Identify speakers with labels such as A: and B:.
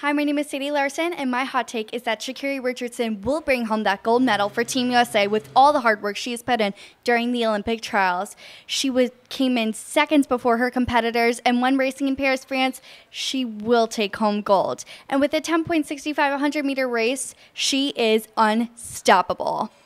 A: Hi, my name is Sadie Larson, and my hot take is that Sha'Carri Richardson will bring home that gold medal for Team USA with all the hard work she has put in during the Olympic trials. She came in seconds before her competitors, and when racing in Paris, France, she will take home gold. And with a 10.65 100-meter race, she is unstoppable.